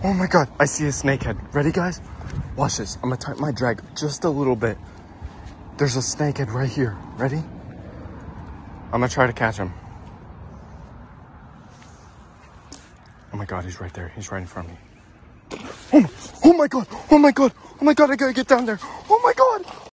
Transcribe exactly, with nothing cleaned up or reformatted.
Oh my god, I see a snakehead. Ready, guys? Watch this. I'm gonna tighten my drag just a little bit. There's a snakehead right here. Ready? I'm gonna try to catch him. Oh my god, he's right there. He's right in front of me. Oh my, oh my god, oh my god, oh my god, I gotta get down there. Oh my god.